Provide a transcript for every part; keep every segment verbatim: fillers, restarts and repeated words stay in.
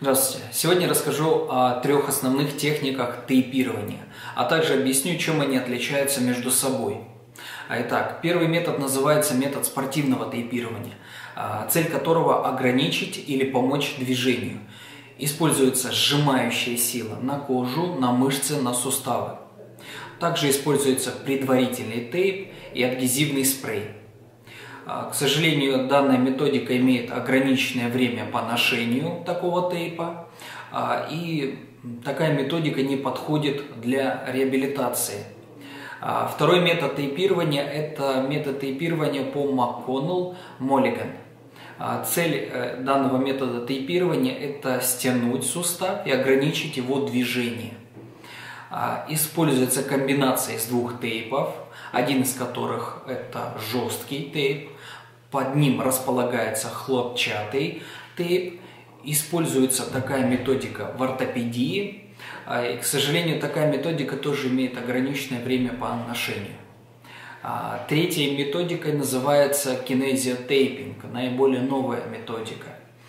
Здравствуйте! Сегодня расскажу о трех основных техниках тейпирования, а также объясню, чем они отличаются между собой. Итак, первый метод называется метод спортивного тейпирования, цель которого ограничить или помочь движению. Используется сжимающая сила на кожу, на мышцы, на суставы. Также используется предварительный тейп и адгезивный спрей. К сожалению, данная методика имеет ограниченное время по ношению такого тейпа, и такая методика не подходит для реабилитации. Второй метод тейпирования – это метод тейпирования по МакКоннелл-Моллиган. Цель данного метода тейпирования – это стянуть сустав и ограничить его движение. Используется комбинация из двух тейпов, один из которых это жесткий тейп, под ним располагается хлопчатый тейп. Используется такая методика в ортопедии, и, к сожалению, такая методика тоже имеет ограниченное время по ношению. Третьей методикой называется кинезиотейпинг, наиболее новая методика.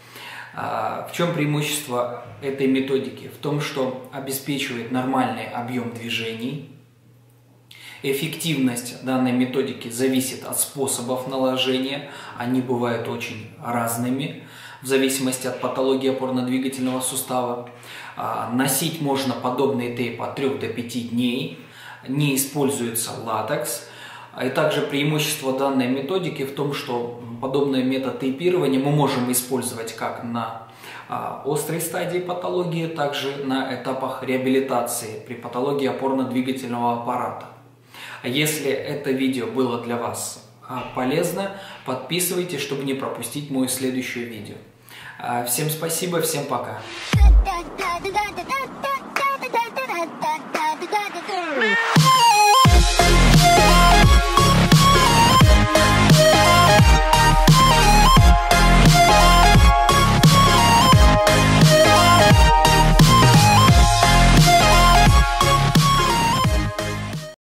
В чем преимущество этой методики? В том, что обеспечивает нормальный объем движений. Эффективность данной методики зависит от способов наложения. Они бывают очень разными, в зависимости от патологии опорно-двигательного сустава. Носить можно подобный тейп от трёх до пяти дней. Не используется латекс. И также преимущество данной методики в том, что подобный метод тейпирования мы можем использовать как на острой стадии патологии, также на этапах реабилитации при патологии опорно-двигательного аппарата. Если это видео было для вас полезно, подписывайтесь, чтобы не пропустить мое следующее видео. Всем спасибо, всем пока! Yeah.